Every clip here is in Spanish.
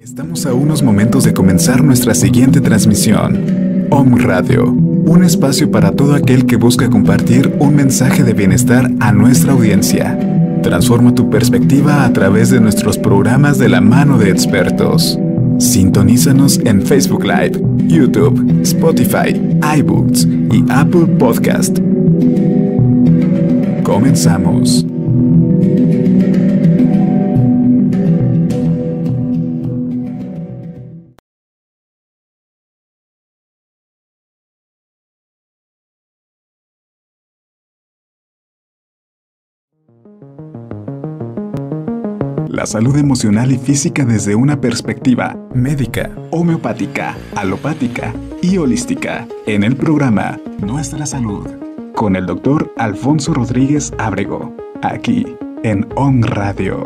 Estamos a unos momentos de comenzar nuestra siguiente transmisión. Om Radio, un espacio para todo aquel que busca compartir un mensaje de bienestar a nuestra audiencia. Transforma tu perspectiva a través de nuestros programas de la mano de expertos. Sintonízanos en Facebook Live, YouTube, Spotify, iBooks y Apple Podcast. Comenzamos. La salud emocional y física desde una perspectiva médica, homeopática, alopática y holística, en el programa Nuestra Salud, con el Dr. Alfonso Rodríguez Ábrego, aquí en Om Radio.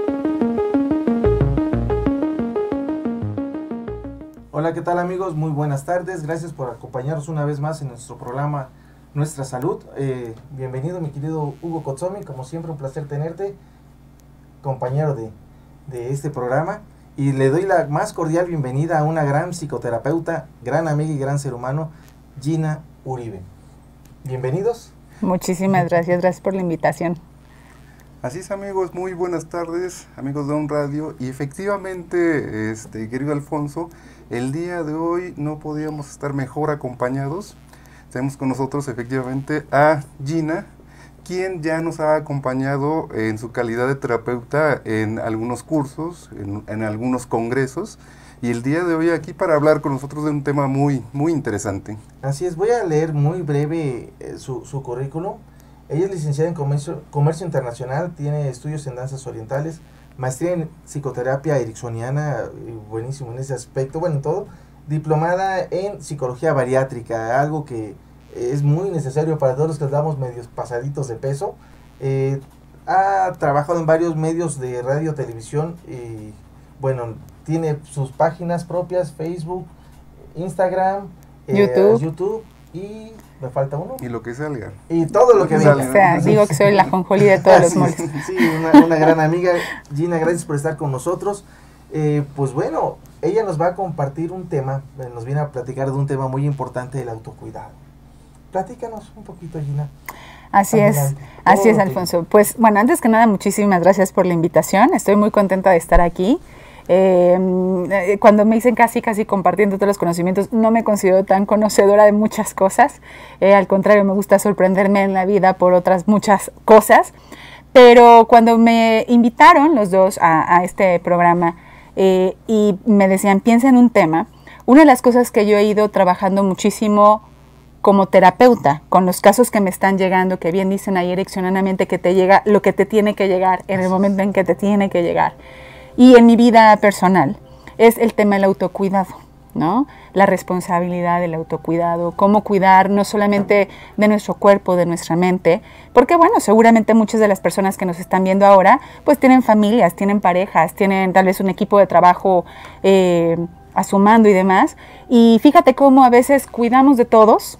Hola, ¿qué tal amigos? Muy buenas tardes, gracias por acompañarnos una vez más en nuestro programa Nuestra Salud. Bienvenido mi querido Hugo Kotsomi, como siempre un placer tenerte, compañero de este programa, y le doy la más cordial bienvenida a una gran psicoterapeuta, gran amiga y gran ser humano, Gina Uribe. Bienvenidos. Muchísimas gracias por la invitación. Así es, amigos, muy buenas tardes, amigos de Om Radio, y efectivamente, querido Alfonso, el día de hoy no podíamos estar mejor acompañados. Tenemos con nosotros efectivamente a Gina, quien ya nos ha acompañado en su calidad de terapeuta en algunos cursos, en algunos congresos, y el día de hoy aquí para hablar con nosotros de un tema muy, muy interesante. Así es, voy a leer muy breve su currículum. Ella es licenciada en Comercio Internacional, tiene estudios en danzas orientales, maestría en psicoterapia ericksoniana, buenísimo en ese aspecto, bueno, en todo, diplomada en psicología bariátrica, algo que es muy necesario para todos los que estamos medios pasaditos de peso. Ha trabajado en varios medios de radio, televisión, y bueno, tiene sus páginas propias, Facebook, Instagram, YouTube y me falta uno. Y lo que salga. Y todo lo que venga. O sea, digo que soy la jonjolí de todos los moles. Sí, una gran amiga. Gina, gracias por estar con nosotros. Pues bueno, ella nos va a compartir un tema, nos viene a platicar de un tema muy importante, del autocuidado. Platícanos un poquito, Gina. Así es, Alfonso. Pues bueno, antes que nada, muchísimas gracias por la invitación. Estoy muy contenta de estar aquí. Cuando me dicen casi compartiendo todos los conocimientos, no me considero tan conocedora de muchas cosas. Al contrario, me gusta sorprenderme en la vida por otras muchas cosas. Pero cuando me invitaron los dos a este programa y me decían, piensa en un tema, una de las cosas que yo he ido trabajando muchísimo como terapeuta, con los casos que me están llegando, que bien dicen ahí ericksonianamente, que te llega lo que te tiene que llegar en el momento en que te tiene que llegar. Y en mi vida personal es el tema del autocuidado, ¿no? La responsabilidad del autocuidado, cómo cuidar no solamente de nuestro cuerpo, de nuestra mente, porque bueno, seguramente muchas de las personas que nos están viendo ahora, pues tienen familias, tienen parejas, tienen tal vez un equipo de trabajo a su mando y demás, y fíjate cómo a veces cuidamos de todos,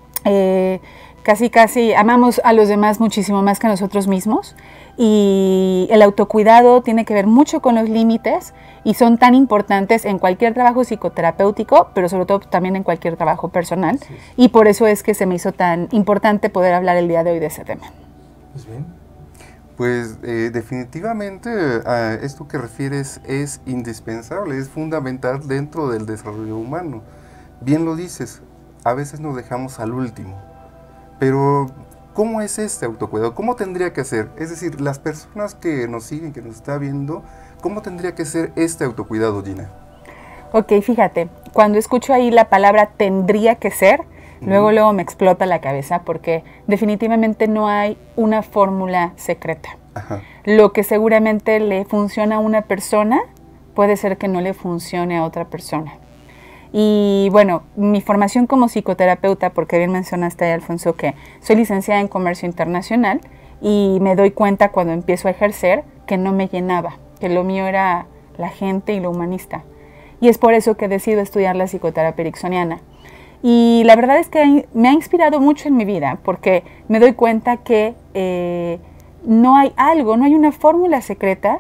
casi amamos a los demás muchísimo más que a nosotros mismos, y el autocuidado tiene que ver mucho con los límites y son tan importantes en cualquier trabajo psicoterapéutico, pero sobre todo también en cualquier trabajo personal, sí. Y por eso es que se me hizo tan importante poder hablar el día de hoy de ese tema. Pues bien. Pues definitivamente esto que refieres es indispensable, es fundamental dentro del desarrollo humano. Bien lo dices, a veces nos dejamos al último, pero ¿cómo es este autocuidado? ¿Cómo tendría que ser? Es decir, las personas que nos siguen, que nos está viendo, ¿cómo tendría que ser este autocuidado, Gina? Ok, fíjate, cuando escucho ahí la palabra tendría que ser, luego me explota la cabeza porque definitivamente no hay una fórmula secreta. Ajá. Lo que seguramente le funciona a una persona puede ser que no le funcione a otra persona. Y bueno, mi formación como psicoterapeuta, porque bien mencionaste, Alfonso, que soy licenciada en Comercio Internacional y me doy cuenta cuando empiezo a ejercer que no me llenaba, que lo mío era la gente y lo humanista. Y es por eso que decido estudiar la psicoterapia ericksoniana. Y la verdad es que me ha inspirado mucho en mi vida, porque me doy cuenta que no hay una fórmula secreta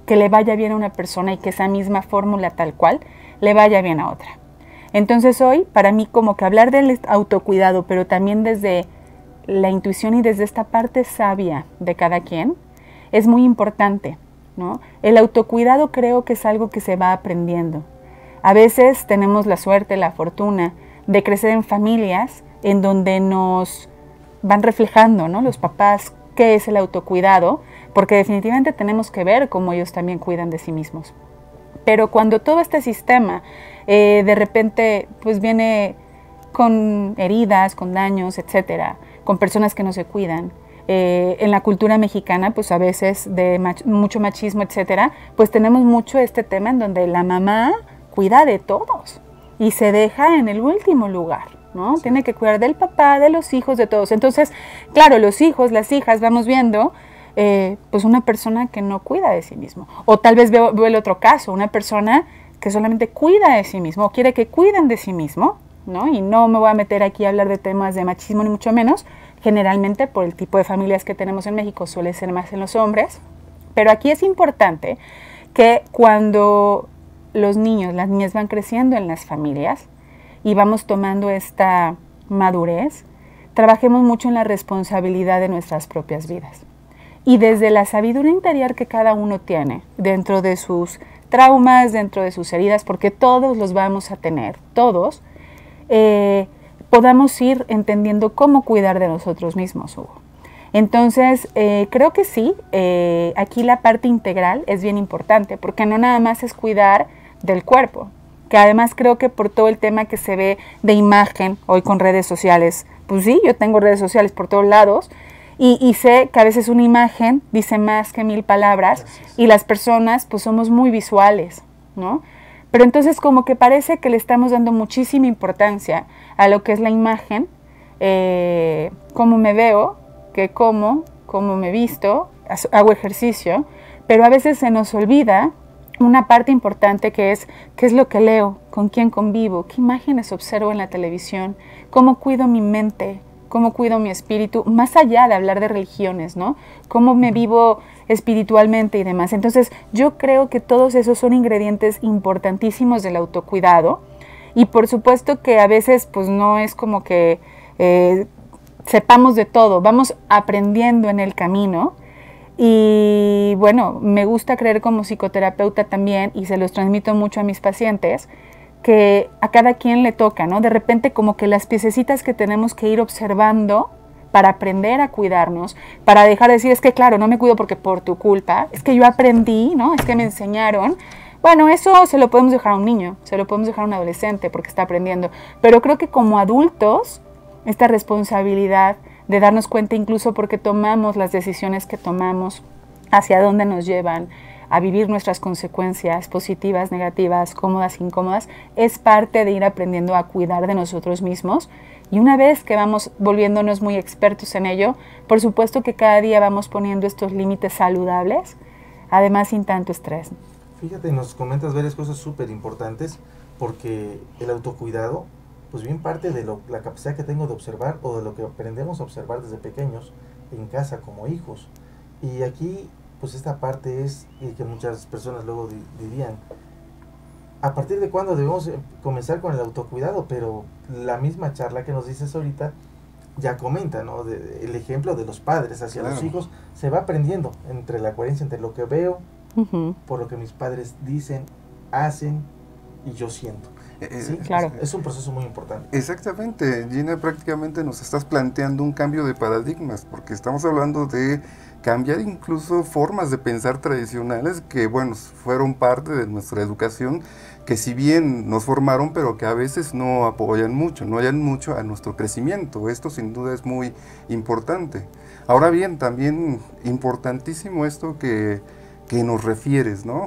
que le vaya bien a una persona y que esa misma fórmula tal cual le vaya bien a otra. Entonces hoy, para mí, como que hablar del autocuidado, pero también desde la intuición y desde esta parte sabia de cada quien, es muy importante, ¿no? El autocuidado creo que es algo que se va aprendiendo. A veces tenemos la suerte, la fortuna de crecer en familias en donde nos van reflejando, ¿no?, los papás, qué es el autocuidado, porque definitivamente tenemos que ver cómo ellos también cuidan de sí mismos. Pero cuando todo este sistema de repente pues viene con heridas, con daños, etcétera, con personas que no se cuidan, en la cultura mexicana pues a veces de mucho machismo, etcétera, pues tenemos mucho este tema en donde la mamá cuida de todos y se deja en el último lugar, ¿no? Sí. Tiene que cuidar del papá, de los hijos, de todos. Entonces, claro, los hijos, las hijas, vamos viendo pues una persona que no cuida de sí mismo. O tal vez veo el otro caso, una persona que solamente cuida de sí mismo o quiere que cuiden de sí mismo, ¿no? Y no me voy a meter aquí a hablar de temas de machismo ni mucho menos. Generalmente por el tipo de familias que tenemos en México suele ser más en los hombres. Pero aquí es importante que cuando los niños, las niñas van creciendo en las familias y vamos tomando esta madurez, trabajemos mucho en la responsabilidad de nuestras propias vidas. Y desde la sabiduría interior que cada uno tiene, dentro de sus traumas, dentro de sus heridas, porque todos los vamos a tener, todos, podamos ir entendiendo cómo cuidar de nosotros mismos, Hugo. Entonces, creo que sí, aquí la parte integral es bien importante, porque no nada más es cuidar del cuerpo, que además creo que por todo el tema que se ve de imagen hoy con redes sociales, pues sí, yo tengo redes sociales por todos lados, y sé que a veces una imagen dice más que 1000 palabras, y las personas pues somos muy visuales, ¿no? Pero entonces como que parece que le estamos dando muchísima importancia a lo que es la imagen, cómo me veo, que cómo me visto, hago ejercicio, pero a veces se nos olvida una parte importante que es qué es lo que leo, con quién convivo, qué imágenes observo en la televisión, cómo cuido mi mente, cómo cuido mi espíritu, más allá de hablar de religiones, ¿no? Cómo me vivo espiritualmente y demás. Entonces, yo creo que todos esos son ingredientes importantísimos del autocuidado y por supuesto que a veces pues no es como que sepamos de todo, vamos aprendiendo en el camino y bueno, me gusta creer como psicoterapeuta también y se los transmito mucho a mis pacientes que a cada quien le toca, ¿no? De repente como que las piececitas que tenemos que ir observando para aprender a cuidarnos, para dejar de decir, es que claro, no me cuido porque por tu culpa, es que yo aprendí, ¿no? Es que me enseñaron. Bueno, eso se lo podemos dejar a un niño, se lo podemos dejar a un adolescente porque está aprendiendo, pero creo que como adultos, esta responsabilidad de darnos cuenta incluso porque tomamos las decisiones que tomamos, hacia dónde nos llevan, a vivir nuestras consecuencias positivas, negativas, cómodas, incómodas, es parte de ir aprendiendo a cuidar de nosotros mismos. Y una vez que vamos volviéndonos muy expertos en ello, por supuesto que cada día vamos poniendo estos límites saludables, además sin tanto estrés. Fíjate, nos comentas varias cosas súper importantes, porque el autocuidado, pues bien parte de la capacidad que tengo de observar o de lo que aprendemos a observar desde pequeños en casa como hijos. Y aquí pues esta parte es que muchas personas luego dirían, ¿a partir de cuándo debemos comenzar con el autocuidado? Pero la misma charla que nos dices ahorita ya comenta, ¿no? El ejemplo de los padres hacia los hijos se va aprendiendo entre la coherencia entre lo que veo, por lo que mis padres dicen, hacen y yo siento. ¿Sí? Claro. Es un proceso muy importante. Exactamente, Gina, prácticamente nos estás planteando un cambio de paradigmas, porque estamos hablando de cambiar incluso formas de pensar tradicionales que, bueno, fueron parte de nuestra educación, que si bien nos formaron, pero que a veces no apoyan mucho a nuestro crecimiento. Esto sin duda es muy importante. Ahora bien, también importantísimo esto que nos refieres, ¿no?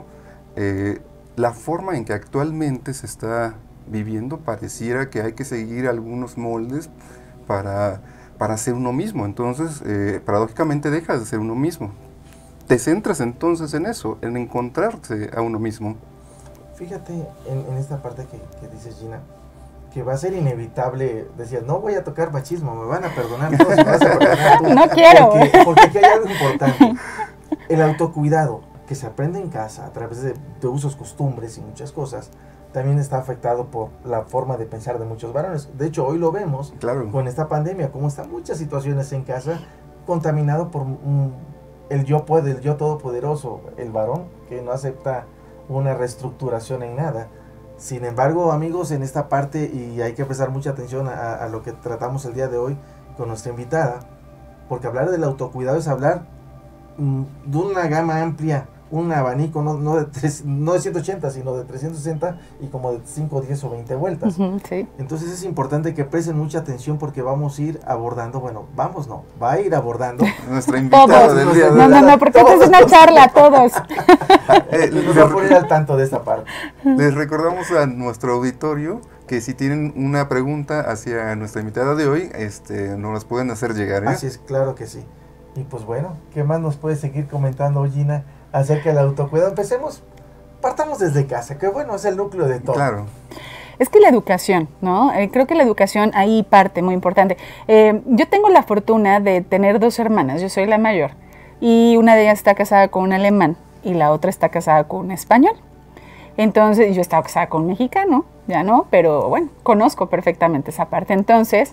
La forma en que actualmente se está viviendo pareciera que hay que seguir algunos moldes para ser uno mismo. Entonces, paradójicamente dejas de ser uno mismo. Te centras entonces en eso, en encontrarse a uno mismo. Fíjate en esta parte que dices, Gina, que va a ser inevitable. Decías, no voy a tocar machismo, me van a perdonar todos, me vas a perdonar tú. No quiero. Porque aquí hay algo importante. El autocuidado que se aprende en casa a través de usos, costumbres y muchas cosas, también está afectado por la forma de pensar de muchos varones. De hecho, hoy lo vemos con esta pandemia, cómo están muchas situaciones en casa contaminado por el yo todopoderoso, el varón, que no acepta una reestructuración en nada. Sin embargo, amigos, en esta parte, y hay que prestar mucha atención a lo que tratamos el día de hoy con nuestra invitada, porque hablar del autocuidado es hablar de una gama amplia, un abanico no de 180, sino de 360 y como de 5, 10 o 20 vueltas. Sí. Entonces es importante que presten mucha atención porque vamos a ir abordando, va a ir abordando nuestra invitada del día de hoy. No, porque esta es una charla, todos. Nos va a poner al tanto de esta parte. Les recordamos a nuestro auditorio que si tienen una pregunta hacia nuestra invitada de hoy, nos las pueden hacer llegar, ¿eh? Así es, claro que sí. Y pues bueno, ¿qué más nos puede seguir comentando, Gina, acerca del autocuidado? Partamos desde casa, que bueno, es el núcleo de todo. Claro. Es que la educación, ¿no? Creo que la educación ahí parte muy importante. Yo tengo la fortuna de tener 2 hermanas, yo soy la mayor, y una de ellas está casada con un alemán y la otra está casada con un español. Entonces, yo estaba casada con un mexicano, ya no, pero bueno, conozco perfectamente esa parte. Entonces,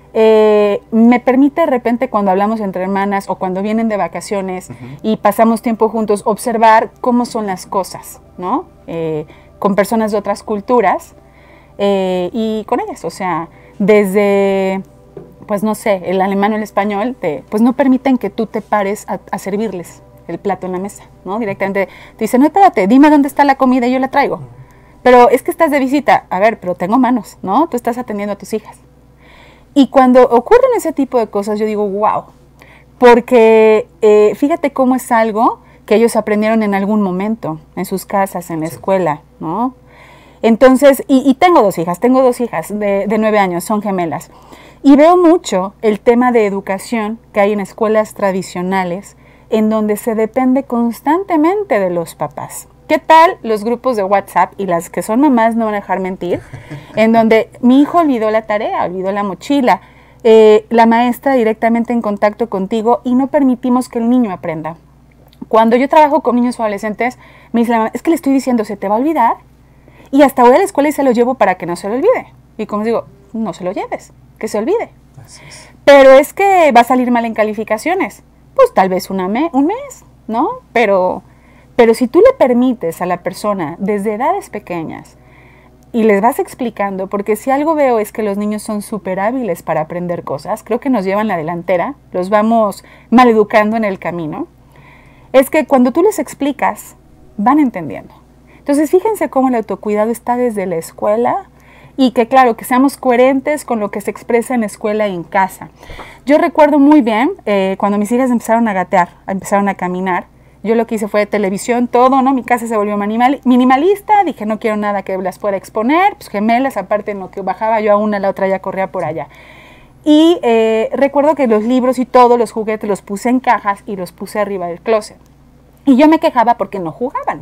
me permite de repente cuando hablamos entre hermanas o cuando vienen de vacaciones y pasamos tiempo juntos, observar cómo son las cosas, ¿no? Con personas de otras culturas y con ellas, o sea, desde, pues no sé, el alemán o el español, pues no permiten que tú te pares a servirles el plato en la mesa, ¿no? Directamente te dicen, no, espérate, dime dónde está la comida y yo la traigo. Pero es que estás de visita, a ver, pero tengo manos, ¿no? Tú estás atendiendo a tus hijas. Y cuando ocurren ese tipo de cosas, yo digo, wow, porque fíjate cómo es algo que ellos aprendieron en algún momento, en sus casas, en la escuela, ¿no? Entonces, y tengo dos hijas de 9 años, son gemelas, y veo mucho el tema de educación que hay en escuelas tradicionales, en donde se depende constantemente de los papás. ¿Qué tal los grupos de WhatsApp? Y las que son mamás no van a dejar mentir, en donde mi hijo olvidó la tarea, olvidó la mochila, la maestra directamente en contacto contigo y no permitimos que el niño aprenda. Cuando yo trabajo con niños o adolescentes, me dice la mamá, es que le estoy diciendo, ¿se te va a olvidar? Y hasta voy a la escuela y se lo llevo para que no se lo olvide. Y como digo, no se lo lleves, que se olvide. Así es. Pero es que va a salir mal en calificaciones. Pues tal vez un mes, ¿no? Pero si tú le permites a la persona desde edades pequeñas y les vas explicando, porque si algo veo es que los niños son súper hábiles para aprender cosas, creo que nos llevan la delantera, los vamos maleducando en el camino, es que cuando tú les explicas, van entendiendo. Entonces fíjense cómo el autocuidado está desde la escuela y que claro, que seamos coherentes con lo que se expresa en escuela y en casa. Yo recuerdo muy bien cuando mis hijas empezaron a gatear, empezaron a caminar, yo lo que hice fue televisión, todo, ¿no? Mi casa se volvió minimalista, dije no quiero nada que las pueda exponer, pues gemelas, aparte en lo que bajaba yo a una, la otra ya corría por allá. Y recuerdo que los libros y todos los juguetes los puse en cajas y los puse arriba del closet. Y yo me quejaba porque no jugaban.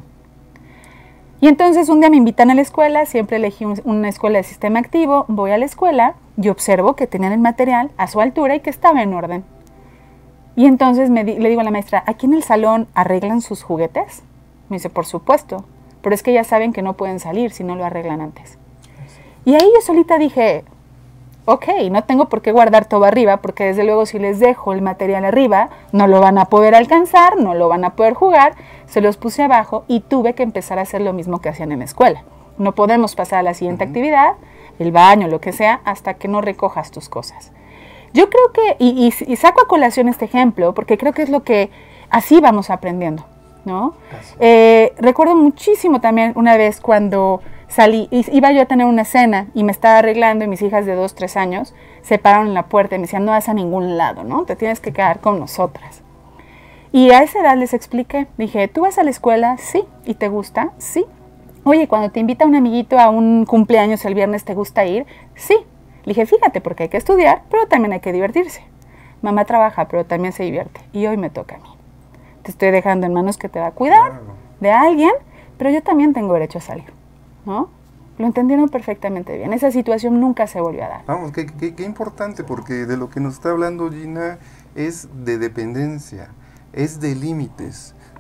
Y entonces un día me invitan a la escuela, siempre elegí una escuela de sistema activo, voy a la escuela y observo que tenían el material a su altura y que estaba en orden. Y entonces le digo a la maestra, ¿aquí en el salón arreglan sus juguetes? Me dice, por supuesto, pero es que ya saben que no pueden salir si no lo arreglan antes. Y ahí yo solita dije, ok, no tengo por qué guardar todo arriba, porque desde luego si les dejo el material arriba, no lo van a poder alcanzar, no lo van a poder jugar, se los puse abajo y tuve que empezar a hacer lo mismo que hacían en la escuela. No podemos pasar a la siguiente actividad, el baño, lo que sea, hasta que no recojas tus cosas. Yo creo que, y saco a colación este ejemplo, porque creo que es lo que así vamos aprendiendo, ¿no? Recuerdo muchísimo también una vez cuando salí, iba yo a tener una cena y me estaba arreglando y mis hijas de 2, 3 años se pararon en la puerta y me decían, no vas a ningún lado, ¿no? Te tienes que quedar con nosotras. Y a esa edad les expliqué, dije, ¿tú vas a la escuela? Sí. ¿Y te gusta? Sí. Oye, cuando te invita un amiguito a un cumpleaños el viernes, ¿te gusta ir? Sí. Le dije, fíjate, porque hay que estudiar, pero también hay que divertirse. Mamá trabaja, pero también se divierte. Y hoy me toca a mí. Te estoy dejando en manos que te va a cuidar de alguien, pero yo también tengo derecho a salir, ¿no? Lo entendieron perfectamente bien. Esa situación nunca se volvió a dar. Vamos, qué importante, porque de lo que nos está hablando Gina es de dependencia, es de límites.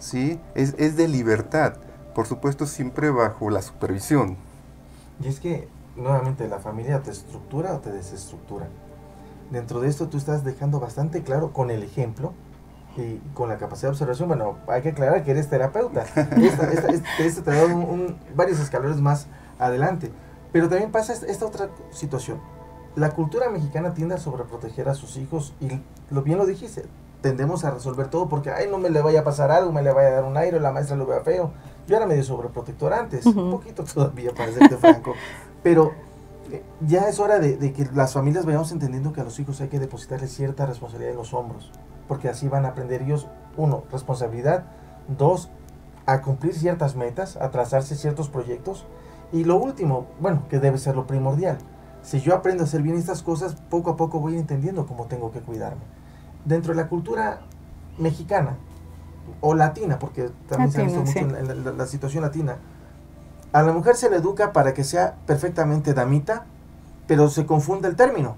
¿sí? Es de libertad, por supuesto siempre bajo la supervisión. Y es que, nuevamente, la familia te estructura o te desestructura. Dentro de esto tú estás dejando bastante claro con el ejemplo y con la capacidad de observación. Bueno, hay que aclarar que eres terapeuta. Esto te da varios escalones más adelante. Pero también pasa esta otra situación. La cultura mexicana tiende a sobreproteger a sus hijos y bien lo dijiste, tendemos a resolver todo porque, ay, no me le vaya a pasar algo, me le vaya a dar un aire, la maestra lo vea feo. Yo era medio sobreprotector antes, un poquito todavía, para serte franco. Pero ya es hora de que las familias vayamos entendiendo que a los hijos hay que depositarles cierta responsabilidad en los hombros, porque así van a aprender ellos, 1, responsabilidad, 2, a cumplir ciertas metas, a trazarse ciertos proyectos, y lo último, bueno, que debe ser lo primordial, si yo aprendo a hacer bien estas cosas, poco a poco voy entendiendo cómo tengo que cuidarme. Dentro de la cultura mexicana, o latina, porque también se ha visto mucho en la situación latina, a la mujer se le educa para que sea perfectamente damita, pero se confunde el término.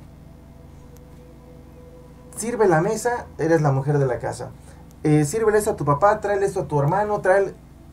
Sirve la mesa, eres la mujer de la casa. Sírvele esto a tu papá, tráele esto a tu hermano, trae.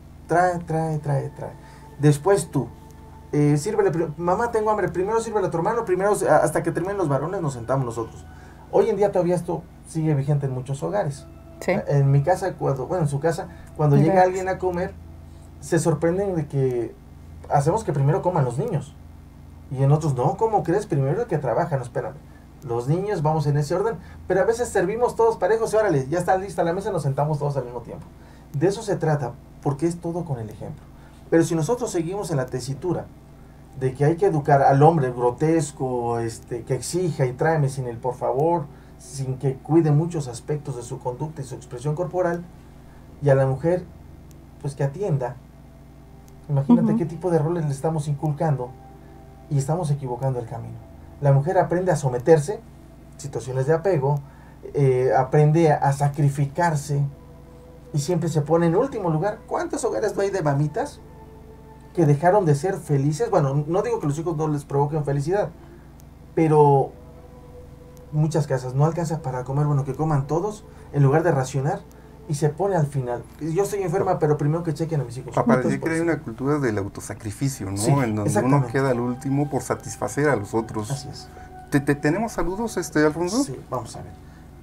Después tú. Sírvele, mamá, tengo hambre, primero sírvele a tu hermano, primero hasta que terminen los varones nos sentamos nosotros. Hoy en día todavía esto sigue vigente en muchos hogares. Sí. En mi casa, en su casa, cuando llega alguien a comer, se sorprenden de que hacemos que primero coman los niños. Y en otros, no, ¿cómo crees? Primero el que trabaja, no, espérame. Los niños, vamos en ese orden, pero a veces servimos todos parejos y órale, ya está lista la mesa, nos sentamos todos al mismo tiempo. De eso se trata, porque es todo con el ejemplo. Pero si nosotros seguimos en la tesitura de que hay que educar al hombre grotesco, que exija y tráeme sin el por favor, sin que cuide muchos aspectos de su conducta y su expresión corporal, y a la mujer, pues que atienda. Imagínate qué tipo de roles le estamos inculcando y estamos equivocando el camino. La mujer aprende a someterse, situaciones de apego, aprende a sacrificarse y siempre se pone en último lugar. ¿Cuántos hogares no hay de mamitas que dejaron de ser felices? Bueno, no digo que los hijos no les provoquen felicidad, pero muchas casas no alcanzan para comer, bueno, que coman todos en lugar de racionar, y se pone al final. Yo estoy enferma, pero primero que chequen a mis hijos. Parece que hay una cultura del autosacrificio, ¿no? Sí, en donde uno queda al último por satisfacer a los otros. Así es. ¿Tenemos saludos, Alfonso? Sí, vamos a ver.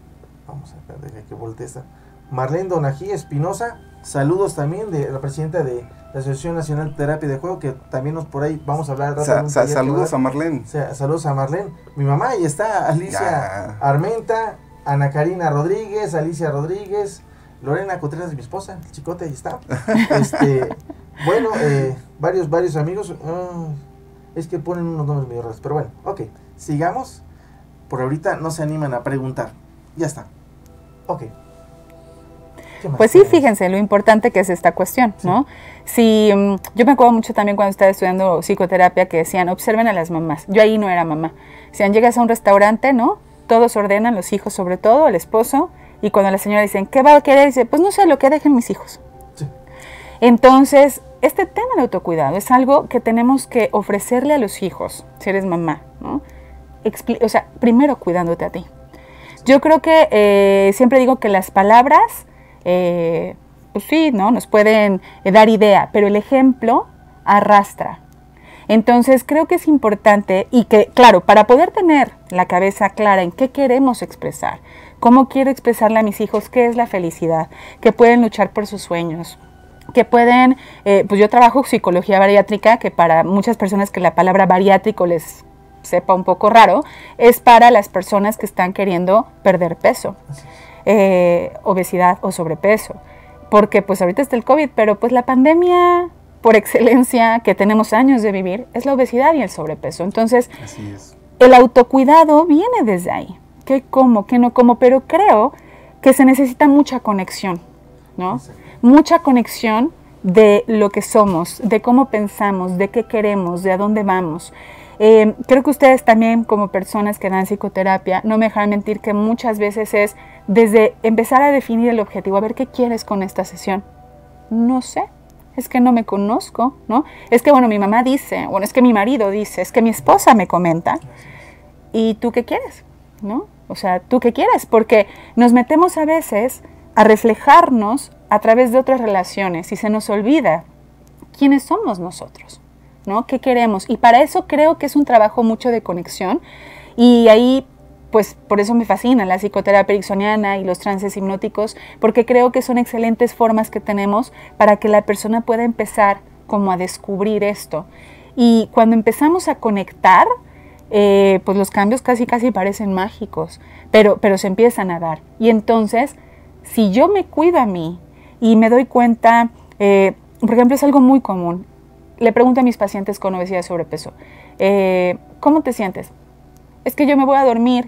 Deja que voltee esta. Marlene Donají Espinosa, saludos también de la presidenta de la Asociación Nacional de Terapia de Juego, que también nos por ahí vamos a hablar. Saludos a Marlene. Saludos a Marlene. Mi mamá, ahí está Alicia Armenta, Ana Karina Rodríguez, Alicia Rodríguez, Lorena Contreras, mi esposa, el chicote, ahí está. Bueno, varios amigos. Es que ponen unos nombres medio raros, pero bueno, ok, sigamos. Por ahorita no se animan a preguntar. Ya está. Ok. Pues sí, fíjense lo importante que es esta cuestión, ¿no? Si, yo me acuerdo mucho también cuando estaba estudiando psicoterapia que decían, observen a las mamás. Yo ahí no era mamá. Decían, llegas a un restaurante, ¿no? Todos ordenan, los hijos sobre todo, el esposo, y cuando la señora dice, ¿qué va a querer? Dice, pues no sé, lo que dejen mis hijos. Sí. Entonces, este tema de autocuidado es algo que tenemos que ofrecerle a los hijos, si eres mamá, ¿no? O sea, primero cuidándote a ti. Yo creo que siempre digo que las palabras, pues sí, ¿no? Nos pueden dar idea, pero el ejemplo arrastra. Entonces creo que es importante y que, claro, para poder tener la cabeza clara en qué queremos expresar, cómo quiero expresarle a mis hijos qué es la felicidad, que pueden luchar por sus sueños, que pueden, pues yo trabajo psicología bariátrica, que para muchas personas que la palabra bariátrico les sepa un poco raro, es para las personas que están queriendo perder peso, obesidad o sobrepeso, porque pues ahorita está el COVID, pero pues la pandemia por excelencia que tenemos años de vivir es la obesidad y el sobrepeso. Entonces, así es. El autocuidado viene desde ahí, qué como, qué no como, pero creo que se necesita mucha conexión, ¿no? Sí. Mucha conexión de lo que somos, de cómo pensamos, de qué queremos, de a dónde vamos. Creo que ustedes también, como personas que dan psicoterapia, no me dejarán mentir que muchas veces es desde empezar a definir el objetivo, a ver qué quieres con esta sesión. No sé, es que no me conozco, ¿no? Es que, bueno, mi mamá dice, bueno, es que mi marido dice, es que mi esposa me comenta. ¿Y tú qué quieres? ¿No? O sea, ¿tú qué quieres? Porque nos metemos a veces a reflejarnos a través de otras relaciones y se nos olvida quiénes somos nosotros, ¿no? ¿Qué queremos? Y para eso creo que es un trabajo mucho de conexión y ahí, pues por eso me fascina la psicoterapia ericksoniana y los trances hipnóticos, porque creo que son excelentes formas que tenemos para que la persona pueda empezar como a descubrir esto. Y cuando empezamos a conectar, pues los cambios casi parecen mágicos, pero se empiezan a dar. Y entonces, si yo me cuido a mí y me doy cuenta, por ejemplo, es algo muy común. Le pregunto a mis pacientes con obesidad y sobrepeso, ¿cómo te sientes? Es que yo me voy a dormir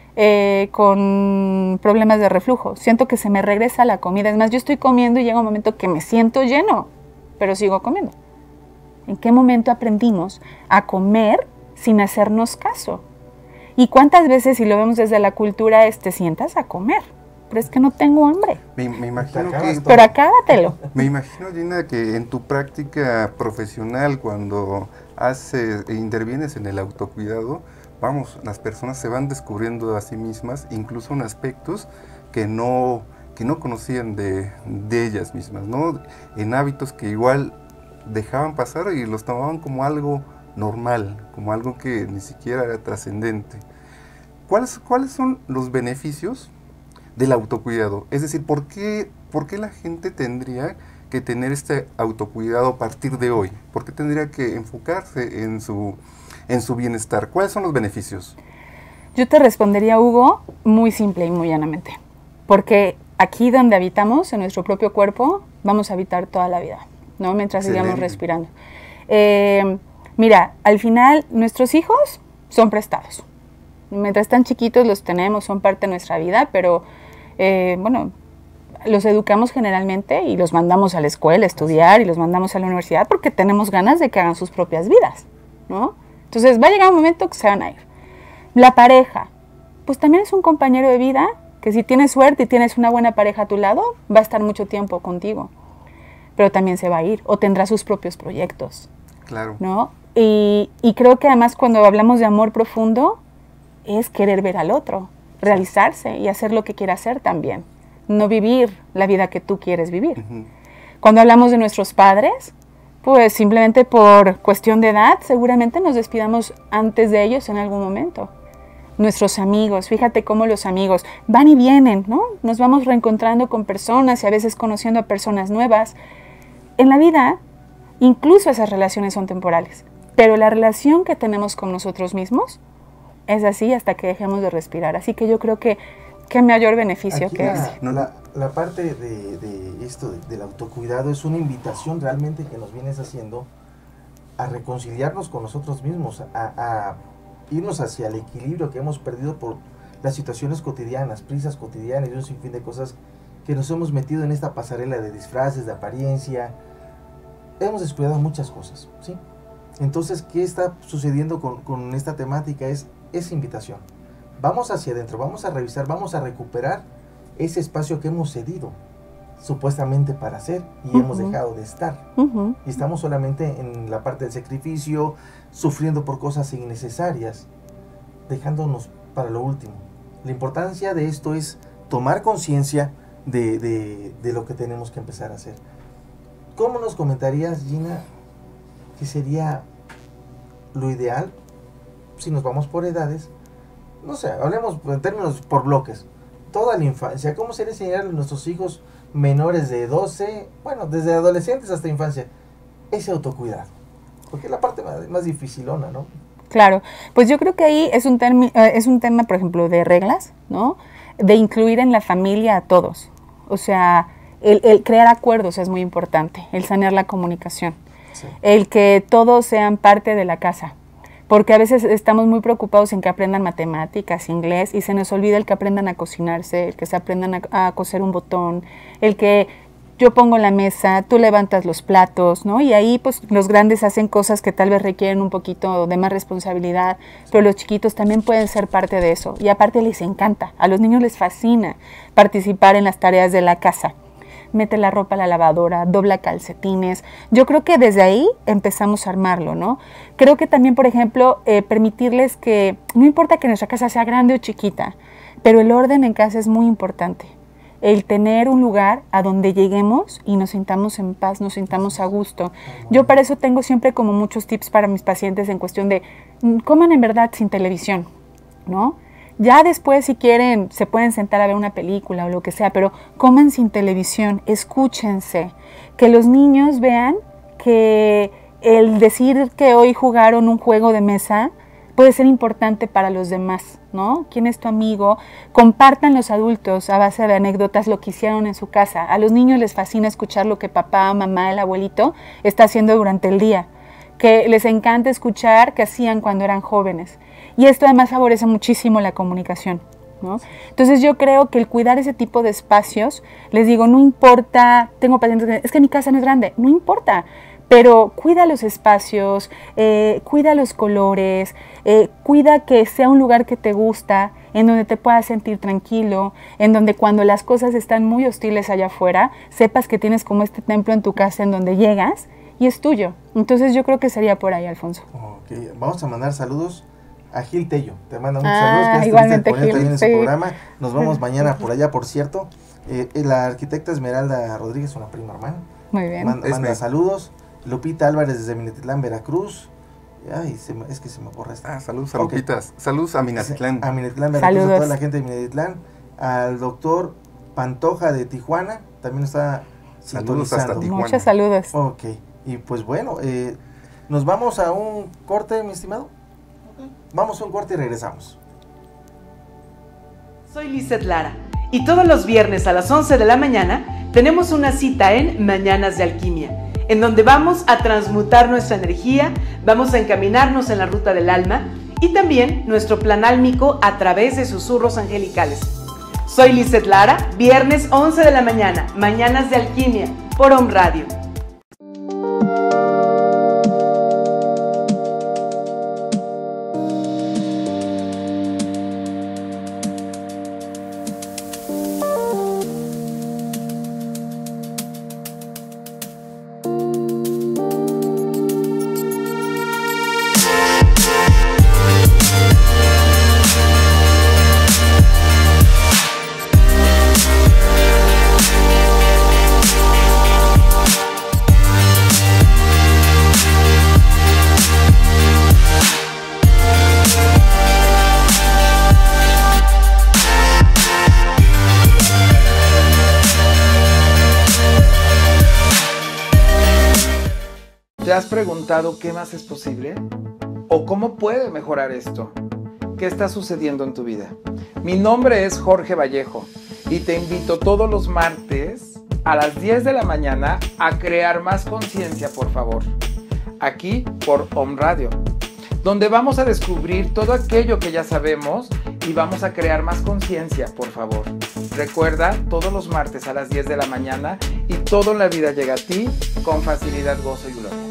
con problemas de reflujo. Siento que se me regresa la comida. Es más, yo estoy comiendo y llega un momento que me siento lleno, pero sigo comiendo. ¿En qué momento aprendimos a comer sin hacernos caso? ¿Y cuántas veces, si lo vemos desde la cultura, te sientas a comer? Pero es que no tengo hambre. Me imagino que... Pero acábatelo. Me imagino, Gina, que en tu práctica profesional, cuando haces e intervienes en el autocuidado, vamos, las personas se van descubriendo a sí mismas, incluso en aspectos que no conocían de ellas mismas, ¿no? En hábitos que igual dejaban pasar y los tomaban como algo normal, como algo que ni siquiera era trascendente. ¿Cuáles son los beneficios del autocuidado? Es decir, ¿por qué la gente tendría que tener este autocuidado a partir de hoy? ¿Por qué tendría que enfocarse en su bienestar? ¿Cuáles son los beneficios? Yo te respondería, Hugo, muy simple y muy llanamente. Porque aquí donde habitamos, en nuestro propio cuerpo, vamos a habitar toda la vida, ¿no? Mientras sigamos respirando. Mira, al final, nuestros hijos son prestados. Mientras están chiquitos los tenemos, son parte de nuestra vida, pero, bueno, los educamos generalmente y los mandamos a la escuela a estudiar y los mandamos a la universidad porque tenemos ganas de que hagan sus propias vidas, ¿no? Entonces va a llegar un momento que se van a ir. La pareja, pues también es un compañero de vida que si tienes suerte y tienes una buena pareja a tu lado, va a estar mucho tiempo contigo, pero también se va a ir o tendrá sus propios proyectos. Claro. ¿No? Y creo que además cuando hablamos de amor profundo es querer ver al otro, realizarse y hacer lo que quiera hacer también, no vivir la vida que tú quieres vivir. Cuando hablamos de nuestros padres, pues simplemente por cuestión de edad seguramente nos despidamos antes de ellos en algún momento. Nuestros amigos, fíjate cómo los amigos van y vienen, ¿no? Nos vamos reencontrando con personas y a veces conociendo a personas nuevas. En la vida, incluso esas relaciones son temporales, pero la relación que tenemos con nosotros mismos es así hasta que dejemos de respirar. Así que yo creo que qué mayor beneficio aquí que la parte de esto del autocuidado es una invitación realmente que nos vienes haciendo a reconciliarnos con nosotros mismos, a irnos hacia el equilibrio que hemos perdido por las situaciones cotidianas, prisas cotidianas y un sinfín de cosas que nos hemos metido en esta pasarela de disfraces, de apariencia. Hemos descuidado muchas cosas, ¿sí? Entonces, ¿qué está sucediendo con esta temática? Es esa invitación. Vamos hacia adentro, vamos a revisar, vamos a recuperar ese espacio que hemos cedido, supuestamente para ser, y hemos dejado de estar. Y estamos solamente en la parte del sacrificio, sufriendo por cosas innecesarias, dejándonos para lo último. La importancia de esto es tomar conciencia de lo que tenemos que empezar a hacer. ¿Cómo nos comentarías, Gina, que sería lo ideal si nos vamos por edades? No sé, hablemos en términos por bloques. Toda la infancia, ¿cómo sería enseñar a nuestros hijos menores de 12, bueno, desde adolescentes hasta infancia, ese autocuidado? Porque es la parte más dificilona, ¿no? Claro, pues yo creo que ahí es un tema, por ejemplo, de reglas, ¿no? De incluir en la familia a todos. O sea, el crear acuerdos es muy importante, el sanear la comunicación, sí. El que todos sean parte de la casa. Porque a veces estamos muy preocupados en que aprendan matemáticas, inglés, y se nos olvida el que aprendan a cocinarse, el que se aprendan a coser un botón, el que yo pongo la mesa, tú levantas los platos, ¿no? Y ahí pues los grandes hacen cosas que tal vez requieren un poquito de más responsabilidad, pero los chiquitos también pueden ser parte de eso. Y aparte les encanta, a los niños les fascina participar en las tareas de la casa. Mete la ropa a la lavadora, dobla calcetines. Yo creo que desde ahí empezamos a armarlo, ¿no? Creo que también, por ejemplo, permitirles que, no importa que nuestra casa sea grande o chiquita, pero el orden en casa es muy importante. el tener un lugar a donde lleguemos y nos sintamos en paz, nos sintamos a gusto. Yo para eso tengo siempre como muchos tips para mis pacientes en cuestión de coman en verdad sin televisión, ¿no? Ya después, si quieren, se pueden sentar a ver una película o lo que sea, pero coman sin televisión, escúchense. Que los niños vean que el decir que hoy jugaron un juego de mesa puede ser importante para los demás, ¿no? ¿Quién es tu amigo? Compartan los adultos a base de anécdotas lo que hicieron en su casa. A los niños les fascina escuchar lo que papá, mamá, el abuelito está haciendo durante el día. Que les encanta escuchar qué hacían cuando eran jóvenes. Y esto además favorece muchísimo la comunicación, ¿no? Entonces yo creo que el cuidar ese tipo de espacios, les digo, no importa, tengo pacientes que es que mi casa no es grande, no importa, pero cuida los espacios, cuida los colores, cuida que sea un lugar que te gusta, en donde te puedas sentir tranquilo, en donde cuando las cosas están muy hostiles allá afuera, sepas que tienes como este templo en tu casa en donde llegas y es tuyo. Entonces yo creo que sería por ahí, Alfonso. Ok, vamos a mandar saludos a Gil Tello. Te manda muchos saludos. Que Igualmente Gil, también en su sí. programa. Nos vemos mañana por allá, por cierto. La arquitecta Esmeralda Rodríguez, una prima hermana. Muy bien. Manda saludos. Lupita Álvarez desde Minatitlán, Veracruz. Ay, es que se me ocurre esta. Saludos a Lupitas. Saludos a Minatitlán. A Minatitlán, Veracruz, Saludos. a toda la gente de Minatitlán. Al doctor Pantoja de Tijuana, también está Saludos hasta sintonizando. Tijuana. Muchos saludos. Ok, y pues bueno, nos vamos a un corte, mi estimado. Vamos a un corte y regresamos. Soy Lizeth Lara y todos los viernes a las 11 de la mañana tenemos una cita en Mañanas de Alquimia, en donde vamos a transmutar nuestra energía, vamos a encaminarnos en la ruta del alma y también nuestro plan álmico a través de susurros angelicales. Soy Lizeth Lara, viernes 11 de la mañana, Mañanas de Alquimia, por Om Radio. ¿Te has preguntado qué más es posible? ¿O cómo puede mejorar esto? ¿Qué está sucediendo en tu vida? Mi nombre es Jorge Vallejo y te invito todos los martes a las 10 de la mañana a crear más conciencia, por favor. Aquí por Om Radio, donde vamos a descubrir todo aquello que ya sabemos y vamos a crear más conciencia, por favor. Recuerda, todos los martes a las 10 de la mañana y todo en la vida llega a ti con facilidad, gozo y gloria.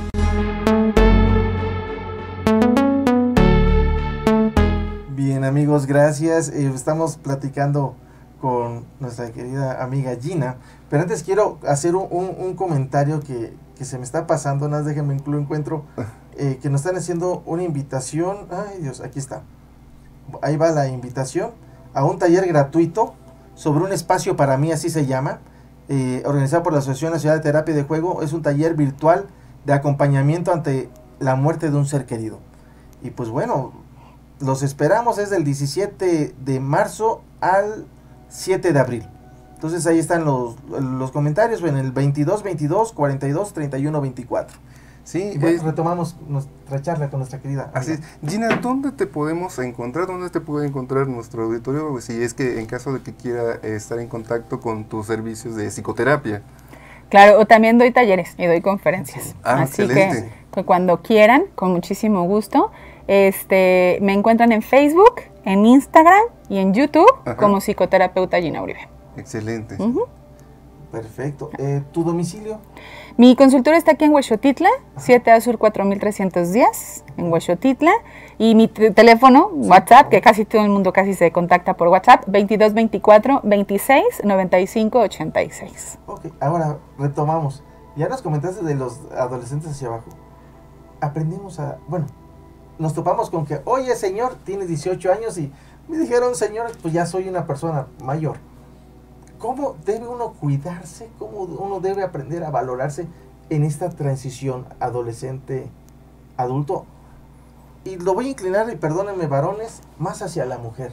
Bien, amigos, gracias. Estamos platicando con nuestra querida amiga Gina, pero antes quiero hacer un comentario que se me está pasando, nada más déjenme lo encuentro, que nos están haciendo una invitación. Ay Dios, aquí está. Ahí va la invitación a un taller gratuito sobre un espacio para mí, así se llama, organizado por la Asociación Nacional de Terapia de Juego. Es un taller virtual de acompañamiento ante la muerte de un ser querido. Y pues bueno, los esperamos, es del 17 de marzo al 7 de abril. Entonces ahí están los comentarios en el 22 22 42 31 24. Sí, Y bueno, retomamos nuestra charla con nuestra querida amiga. así es. Gina, ¿dónde te podemos encontrar? ¿Dónde te puede encontrar nuestro auditorio? Si es que en caso de que quiera estar en contacto con tus servicios de psicoterapia. Claro, o también doy talleres y doy conferencias. Ah, Así excelente. que cuando quieran, con muchísimo gusto, me encuentran en Facebook, en Instagram y en YouTube. Ajá. Como psicoterapeuta Gina Uribe. Excelente. Perfecto. ¿Tu domicilio? Mi consultorio está aquí en Huexotitla, 7A Sur 4310, en Huexotitla. Y mi teléfono, WhatsApp, que casi todo el mundo casi se contacta por WhatsApp, 22 24 26 95 86. Ok, ahora retomamos. Ya nos comentaste de los adolescentes hacia abajo. Aprendimos bueno, nos topamos con que, oye señor, tienes 18 años y me dijeron, señor, pues ya soy una persona mayor. ¿Cómo debe uno cuidarse? ¿Cómo uno debe aprender a valorarse en esta transición adolescente-adulto? Y lo voy a inclinar, y perdónenme varones, más hacia la mujer.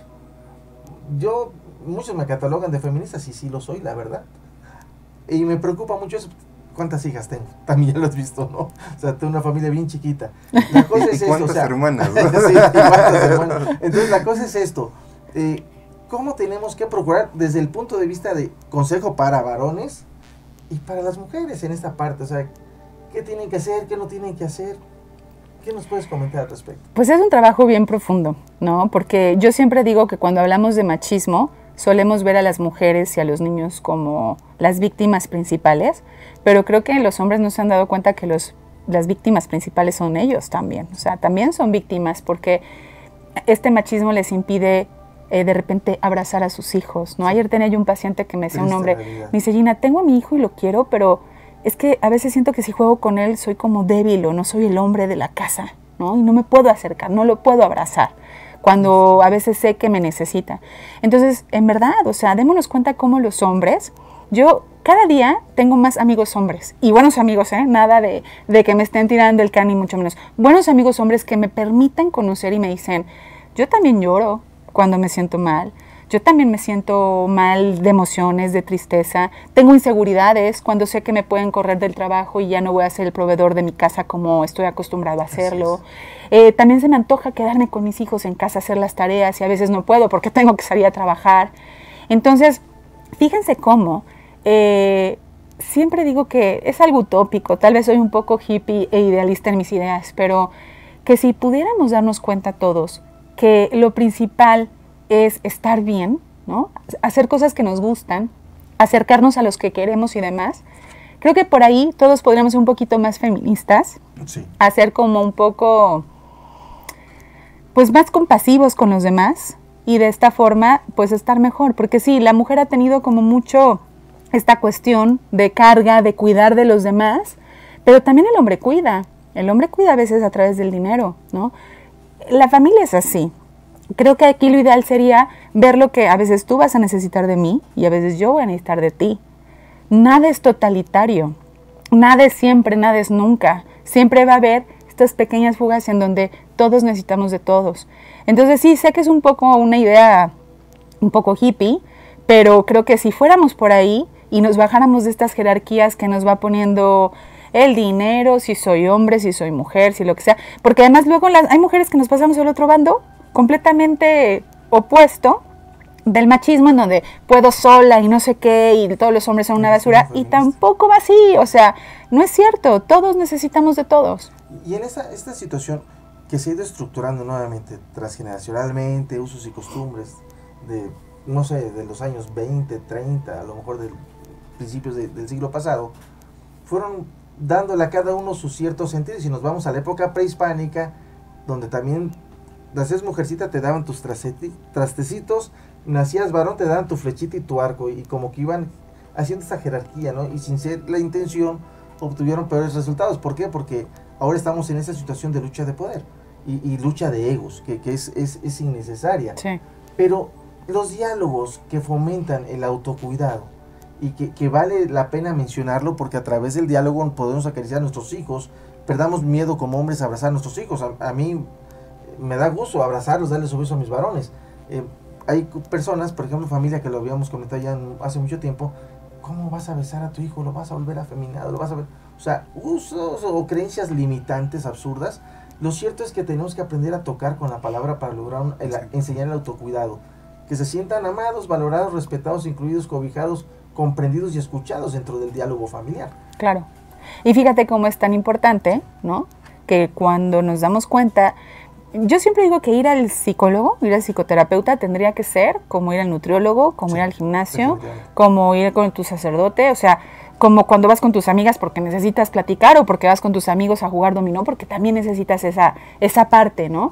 Muchos me catalogan de feministas, y sí lo soy, la verdad. Y me preocupa mucho eso. ¿Cuántas hijas tengo? También ya lo has visto, ¿no? O sea, tengo una familia bien chiquita. La cosa es ¿Y cuántas esto, hermanas? ¿No? Sí, ¿cuántas hermanas? Entonces la cosa es esto. ¿Cómo tenemos que procurar desde el punto de vista de consejo para varones y para las mujeres en esta parte? O sea, ¿qué tienen que hacer? ¿Qué no tienen que hacer? ¿Qué nos puedes comentar al respecto? Pues es un trabajo bien profundo, ¿no? Porque yo siempre digo que cuando hablamos de machismo, solemos ver a las mujeres y a los niños como las víctimas principales, pero creo que los hombres no se han dado cuenta que las víctimas principales son ellos también. O sea, también son víctimas porque este machismo les impide de repente abrazar a sus hijos, ¿no? Ayer tenía yo un paciente que me decía, un hombre, me dice, Gina, tengo a mi hijo y lo quiero, pero es que a veces siento que si juego con él soy como débil o no soy el hombre de la casa, ¿no? Y no me puedo acercar, no lo puedo abrazar cuando a veces sé que me necesita. Entonces, en verdad, o sea, démonos cuenta cómo los hombres, yo cada día tengo más amigos hombres, y buenos amigos, nada de que me estén tirando el can, ni mucho menos. Buenos amigos hombres que me permiten conocer y me dicen, yo también lloro cuando me siento mal, yo también me siento mal de emociones, de tristeza, tengo inseguridades cuando sé que me pueden correr del trabajo y ya no voy a ser el proveedor de mi casa como estoy acostumbrado a hacerlo. También se me antoja quedarme con mis hijos en casa, hacer las tareas, y a veces no puedo porque tengo que salir a trabajar. Entonces, fíjense cómo, siempre digo que es algo utópico, tal vez soy un poco hippie e idealista en mis ideas, pero que si pudiéramos darnos cuenta todos que lo principal es estar bien, ¿no? Hacer cosas que nos gustan, acercarnos a los que queremos y demás. Creo que por ahí todos podríamos ser un poquito más feministas, sí, hacer como un poco, pues más compasivos con los demás, y de esta forma, pues estar mejor. Porque sí, la mujer ha tenido como mucho esta cuestión de carga, de cuidar de los demás, pero también el hombre cuida. El hombre cuida a veces a través del dinero, ¿no? La familia es así. Creo que aquí lo ideal sería ver lo que a veces tú vas a necesitar de mí y a veces yo voy a necesitar de ti. Nada es totalitario, nada es siempre, nada es nunca. Siempre va a haber estas pequeñas fugas en donde todos necesitamos de todos. Entonces sí, sé que es un poco una idea un poco hippie, pero creo que si fuéramos por ahí y nos bajáramos de estas jerarquías que nos va poniendo el dinero, si soy hombre, si soy mujer, si lo que sea, porque además luego hay mujeres que nos pasamos al otro bando, completamente opuesto del machismo, en donde puedo sola y no sé qué, y todos los hombres son una basura, y tampoco va así, o sea, no es cierto, todos necesitamos de todos. Y en esta situación que se ha ido estructurando nuevamente, transgeneracionalmente, usos y costumbres, de, no sé, de los años 20, 30, a lo mejor de principios del siglo pasado, fueron dándole a cada uno su cierto sentido. Si nos vamos a la época prehispánica, donde también nacías mujercita, te daban tus trastecitos, nacías varón, te daban tu flechita y tu arco, y como que iban haciendo esa jerarquía, ¿no? Y sin ser la intención, obtuvieron peores resultados. ¿Por qué? Porque ahora estamos en esa situación de lucha de poder y lucha de egos, que es innecesaria. Sí. Pero los diálogos que fomentan el autocuidado, y que vale la pena mencionarlo, porque a través del diálogo podemos acariciar a nuestros hijos, perdamos miedo como hombres a abrazar a nuestros hijos. A mí me da gusto abrazarlos, darles un beso a mis varones. Hay personas, por ejemplo, familia, que lo habíamos comentado ya hace mucho tiempo, ¿cómo vas a besar a tu hijo? ¿Lo vas a volver afeminado? ¿Lo vas a ver? O sea, usos o creencias limitantes, absurdas. Lo cierto es que tenemos que aprender a tocar con la palabra para lograr enseñar el autocuidado. Que se sientan amados, valorados, respetados, incluidos, cobijados, comprendidos y escuchados dentro del diálogo familiar. Claro. Y fíjate cómo es tan importante, ¿no? Que cuando nos damos cuenta, yo siempre digo que ir al psicólogo, ir al psicoterapeuta tendría que ser como ir al nutriólogo, como ir al gimnasio, como ir con tu sacerdote, o sea, como cuando vas con tus amigas porque necesitas platicar, o porque vas con tus amigos a jugar dominó porque también necesitas esa parte, ¿no?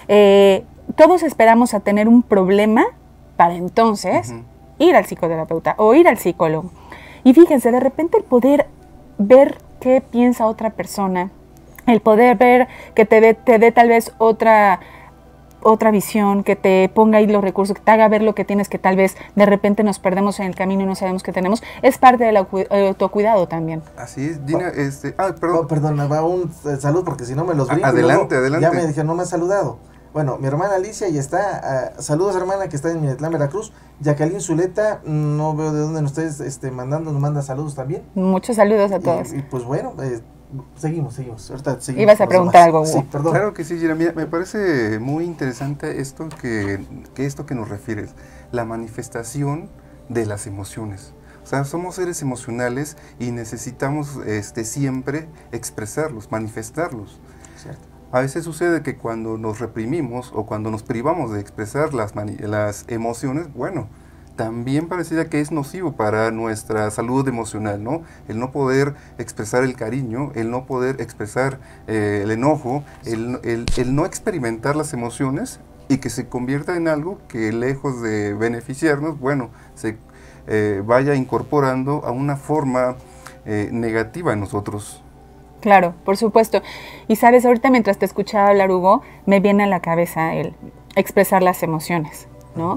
Todos esperamos a tener un problema para entonces ir al psicoterapeuta o ir al psicólogo. Y fíjense, de repente el poder ver qué piensa otra persona, el poder ver que te dé tal vez otra otra visión, que te ponga ahí los recursos, que te haga ver lo que tienes, que tal vez de repente nos perdemos en el camino y no sabemos que tenemos, es parte del autocuidado también. Así es, Gina, perdón. Oh, perdón, va un salud porque si no me los brinco. Adelante, adelante. Ya me dijeron, no me han saludado. Bueno, mi hermana Alicia ya está. Saludos, hermana, que está en Minetlán, Veracruz. Jacqueline Zuleta, no veo de dónde nos estés nos manda saludos también. Muchos saludos a todos. Y pues bueno, seguimos. Ahorita seguimos. Ibas a preguntar algo, Hugo. Sí, perdón. Claro que sí, Gina. Mira, me parece muy interesante esto que nos refieres, la manifestación de las emociones. O sea, somos seres emocionales y necesitamos siempre expresarlos, manifestarlos. Cierto. A veces sucede que cuando nos reprimimos o cuando nos privamos de expresar las emociones, bueno, también parecería que es nocivo para nuestra salud emocional, ¿no? El no poder expresar el cariño, el no poder expresar el enojo, el no experimentar las emociones y que se convierta en algo que lejos de beneficiarnos, bueno, se vaya incorporando a una forma negativa en nosotros. Claro, por supuesto. Y sabes, ahorita mientras te escuchaba hablar, Hugo, me viene a la cabeza el expresar las emociones, ¿no?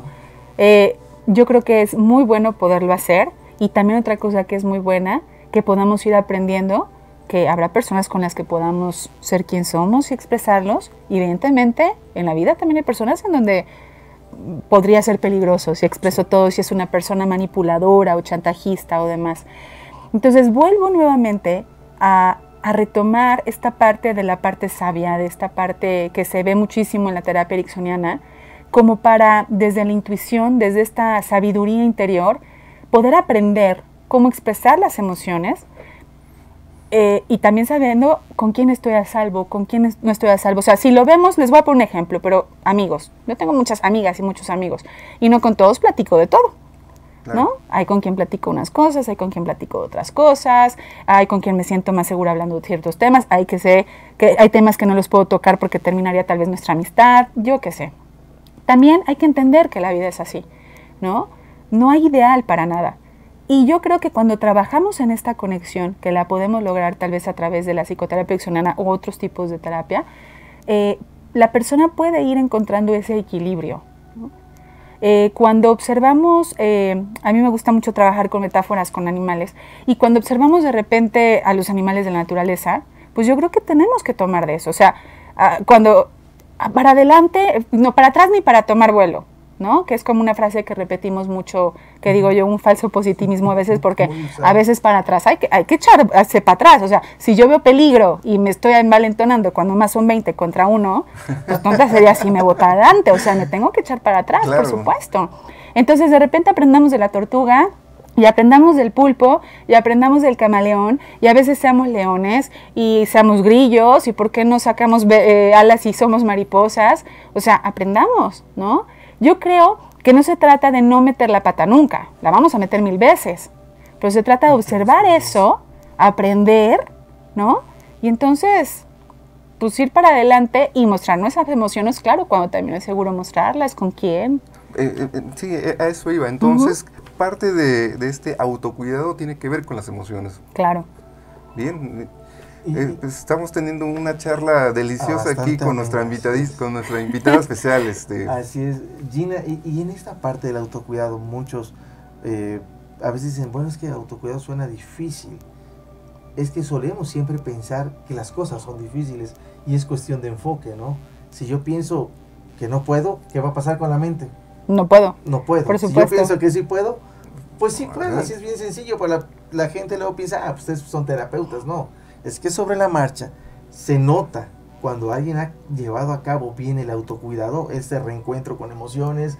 Yo creo que es muy bueno poderlo hacer, y también otra cosa que es muy buena, que podamos ir aprendiendo, que habrá personas con las que podamos ser quien somos y expresarlos. Evidentemente, en la vida también hay personas en donde podría ser peligroso si expreso todo, si es una persona manipuladora o chantajista o demás. Entonces vuelvo nuevamente a retomar esta parte de la parte sabia, de esta parte que se ve muchísimo en la terapia ericksoniana, como para, desde la intuición, desde esta sabiduría interior, poder aprender cómo expresar las emociones, y también sabiendo con quién estoy a salvo, con quién no estoy a salvo. O sea, si lo vemos, les voy a poner un ejemplo, pero amigos, yo tengo muchas amigas y muchos amigos, y no con todos platico de todo. Claro. ¿No? Hay con quien platico unas cosas, hay con quien platico otras cosas, hay con quien me siento más segura hablando de ciertos temas, hay que sé que hay temas que no los puedo tocar porque terminaría tal vez nuestra amistad, yo qué sé. También hay que entender que la vida es así, ¿no? No hay ideal para nada. Y yo creo que cuando trabajamos en esta conexión, que la podemos lograr tal vez a través de la psicoterapia ericksoniana u otros tipos de terapia, la persona puede ir encontrando ese equilibrio, ¿no? Cuando observamos, a mí me gusta mucho trabajar con metáforas con animales, y cuando observamos de repente a los animales de la naturaleza, pues yo creo que tenemos que tomar de eso. O sea, cuando para adelante, no para atrás ni para tomar vuelo, ¿no? Que es como una frase que repetimos mucho, que digo yo, un falso positivismo a veces, porque a veces para atrás hay que echarse para atrás. O sea, si yo veo peligro y me estoy envalentonando cuando más son 20 contra 1, pues entonces sería así, me boto adelante, o sea, me tengo que echar para atrás, claro. Por supuesto. Entonces de repente aprendamos de la tortuga, y aprendamos del pulpo, y aprendamos del camaleón, y a veces seamos leones, y seamos grillos, y por qué no sacamos alas y somos mariposas. O sea, aprendamos, ¿no? Yo creo que no se trata de no meter la pata nunca, la vamos a meter 1000 veces, pero se trata de observar eso, aprender, ¿no? Y entonces, pues ir para adelante y mostrar nuestras emociones, claro, cuando también es seguro mostrarlas, con quién. Sí, a eso iba. Entonces, parte de este autocuidado tiene que ver con las emociones. Claro. Bien. Pues estamos teniendo una charla deliciosa aquí con nuestra invitada especial. Así es, Gina, y en esta parte del autocuidado, muchos a veces dicen, bueno, es que el autocuidado suena difícil. Es que solemos siempre pensar que las cosas son difíciles, y es cuestión de enfoque, ¿no? Si yo pienso que no puedo, ¿qué va a pasar con la mente? No puedo. No puedo. Por si supuesto. yo pienso que sí puedo, pues sí puedo, así es bien sencillo. Pues la gente luego piensa, pues ustedes son terapeutas. No, es que sobre la marcha se nota cuando alguien ha llevado a cabo bien el autocuidado, este reencuentro con emociones,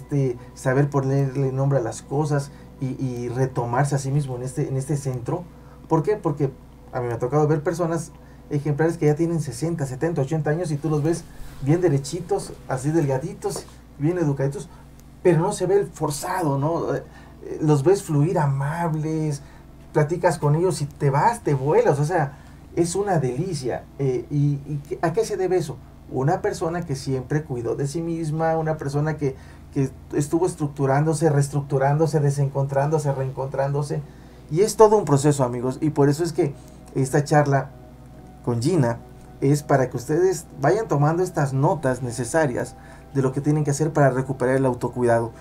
saber ponerle nombre a las cosas y retomarse a sí mismo en este centro. ¿Por qué? Porque a mí me ha tocado ver personas ejemplares que ya tienen 60, 70, 80 años, y tú los ves bien derechitos, así delgaditos, bien educaditos, pero no se ve el forzado, ¿no? Los ves fluir amables, platicas con ellos y te vas, te vuelas, o sea, es una delicia. ¿Y a qué se debe eso? Una persona que siempre cuidó de sí misma, una persona que estuvo estructurándose, reestructurándose, desencontrándose, reencontrándose, y es todo un proceso, amigos, y por eso es que esta charla con Gina es para que ustedes vayan tomando estas notas necesarias de lo que tienen que hacer para recuperar el autocuidado.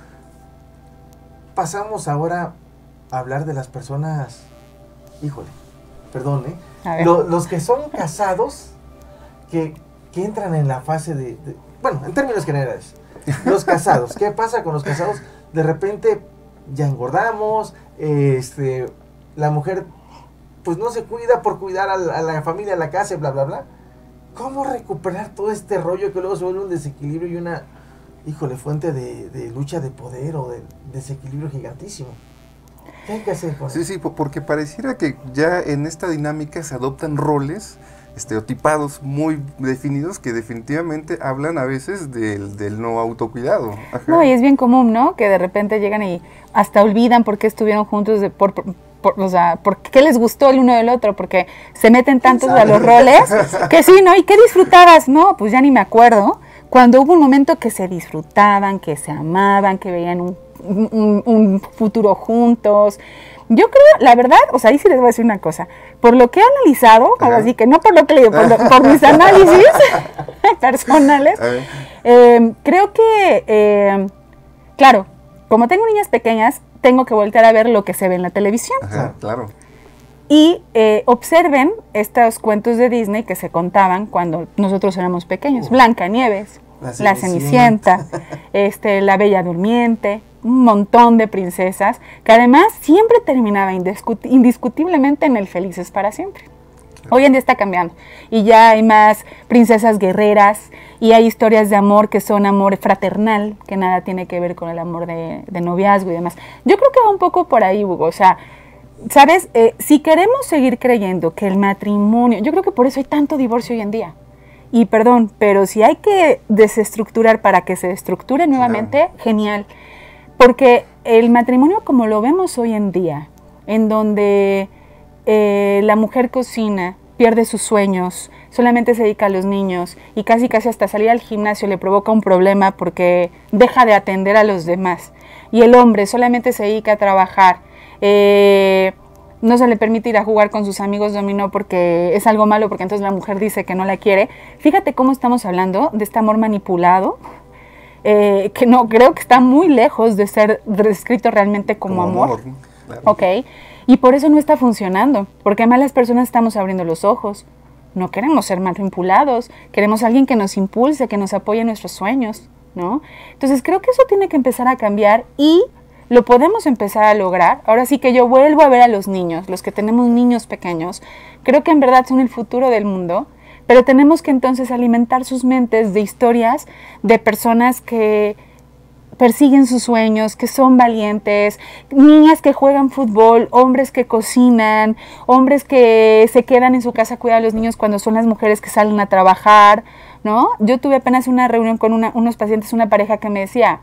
Pasamos ahora a hablar de las personas, híjole, perdón, los que son casados, que entran en la fase bueno, en términos generales, los casados. ¿Qué pasa con los casados? De repente ya engordamos, la mujer pues no se cuida por cuidar a la familia, a la casa, bla, bla, bla. ¿Cómo recuperar todo este rollo que luego se vuelve un desequilibrio y una, fuente de lucha de poder o de desequilibrio gigantísimo? ¿Qué hay que hacer con eso? Sí, porque pareciera que ya en esta dinámica se adoptan roles estereotipados muy definidos que definitivamente hablan a veces del no autocuidado. Ajá. No, y es bien común, ¿no? Que de repente llegan y hasta olvidan por qué estuvieron juntos, o sea, por qué les gustó el uno del otro, porque se meten tantos a los roles que sí, ¿no? ¿Y qué disfrutabas? No, pues ya ni me acuerdo. Cuando hubo un momento que se disfrutaban, que se amaban, que veían un futuro juntos. Yo creo, la verdad, o sea, ahí sí les voy a decir una cosa. Por lo que he analizado, así que no por lo que le digo, por mis análisis personales, creo que, claro, como tengo niñas pequeñas, tengo que voltear a ver lo que se ve en la televisión. Ajá, claro. Y observen estos cuentos de Disney que se contaban cuando nosotros éramos pequeños. Blancanieves, La Cenicienta, La Bella Durmiente, un montón de princesas, que además siempre terminaba indiscutiblemente en el felices para siempre. Hoy en día está cambiando y ya hay más princesas guerreras y hay historias de amor que son amor fraternal, que nada tiene que ver con el amor de noviazgo y demás. Yo creo que va un poco por ahí, Hugo, o sea, ¿sabes? Si queremos seguir creyendo que el matrimonio, yo creo que por eso hay tanto divorcio hoy en día. Y perdón, pero si hay que desestructurar para que se estructure nuevamente, genial. Porque el matrimonio como lo vemos hoy en día, en donde la mujer cocina, pierde sus sueños, solamente se dedica a los niños y casi hasta salir al gimnasio le provoca un problema porque deja de atender a los demás. Y el hombre solamente se dedica a trabajar, no se le permite ir a jugar con sus amigos dominó porque es algo malo, porque entonces la mujer dice que no la quiere. Fíjate cómo estamos hablando de este amor manipulado, que no creo que está muy lejos de ser descrito realmente como amor. Claro. Ok, y por eso no está funcionando, porque además las personas estamos abriendo los ojos. No queremos ser manipulados, queremos a alguien que nos impulse, que nos apoye en nuestros sueños, ¿no? Entonces creo que eso tiene que empezar a cambiar y lo podemos empezar a lograr. Ahora sí que yo vuelvo a ver a los niños, los que tenemos niños pequeños, creo que en verdad son el futuro del mundo, pero tenemos que entonces alimentar sus mentes de historias de personas que persiguen sus sueños, que son valientes, niñas que juegan fútbol, hombres que cocinan, hombres que se quedan en su casa a cuidar a los niños cuando son las mujeres que salen a trabajar, ¿no? Yo tuve apenas una reunión con unos pacientes, una pareja que me decía,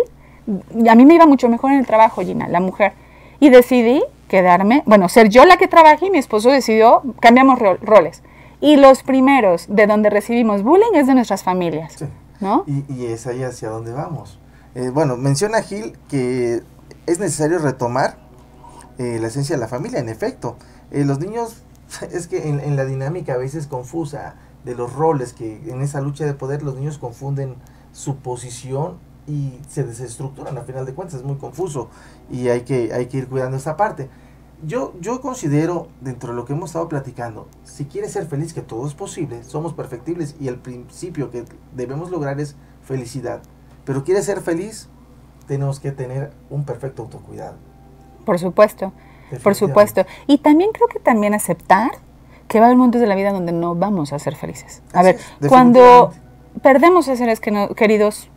a mí me iba mucho mejor en el trabajo, Gina, la mujer, y decidí quedarme, ser yo la que trabajé y mi esposo decidió, cambiamos roles. Y los primeros de donde recibimos bullying es de nuestras familias, sí, ¿no? Y es ahí hacia donde vamos. Menciona Gil que es necesario retomar la esencia de la familia, en efecto. Los niños, es que en la dinámica a veces confusa de los roles, que en esa lucha de poder los niños confunden su posición y se desestructuran, a final de cuentas es muy confuso y hay que ir cuidando esta parte. Yo considero, dentro de lo que hemos estado platicando, si quieres ser feliz, que todo es posible, somos perfectibles y el principio que debemos lograr es felicidad. Pero quieres ser feliz, tenemos que tener un perfecto autocuidado. Por supuesto, por supuesto. Y también creo que también aceptar que va a haber momentos de la vida donde no vamos a ser felices. A ver, cuando perdemos a seres queridos,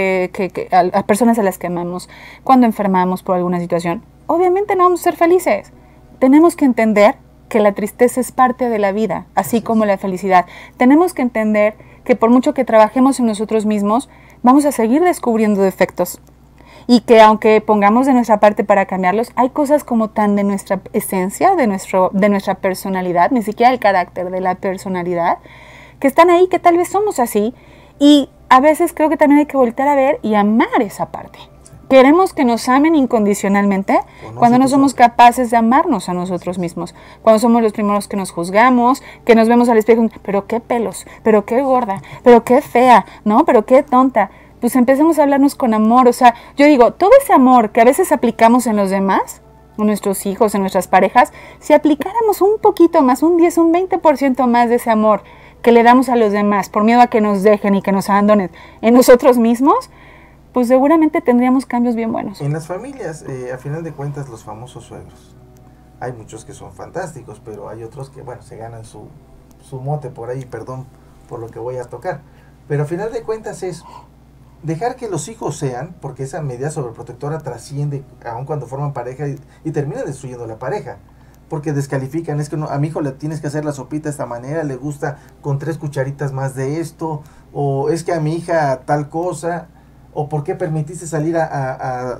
a personas a las que amamos, cuando enfermamos por alguna situación, obviamente no vamos a ser felices. Tenemos que entender que la tristeza es parte de la vida, así como la felicidad. Tenemos que entender que por mucho que trabajemos en nosotros mismos, vamos a seguir descubriendo defectos y que aunque pongamos de nuestra parte para cambiarlos, hay cosas como tan de nuestra esencia, de nuestra personalidad, ni siquiera el carácter, de la personalidad, que están ahí, que tal vez somos así, y a veces creo que también hay que voltear a ver y amar esa parte, queremos que nos amen incondicionalmente cuando no somos capaces de amarnos a nosotros mismos, cuando somos los primeros que nos juzgamos, que nos vemos al espejo, pero qué pelos, pero qué gorda, pero qué fea, ¿no? Pero qué tonta. Pues empecemos a hablarnos con amor. O sea, yo digo, todo ese amor que a veces aplicamos en los demás, en nuestros hijos, en nuestras parejas, si aplicáramos un poquito más, un 10, un 20% más de ese amor que le damos a los demás por miedo a que nos dejen y que nos abandonen en nosotros mismos, pues seguramente tendríamos cambios bien buenos. En las familias, a final de cuentas, los famosos suegros. Hay muchos que son fantásticos, pero hay otros que, bueno, se ganan su mote por ahí, perdón por lo que voy a tocar. Pero a final de cuentas es dejar que los hijos sean, porque esa medida sobreprotectora trasciende aun cuando forman pareja y termina destruyendo la pareja. Porque descalifican, es que no, a mi hijo le tienes que hacer la sopita de esta manera, le gusta con 3 cucharitas más de esto, o es que a mi hija tal cosa, o por qué permitiste salir a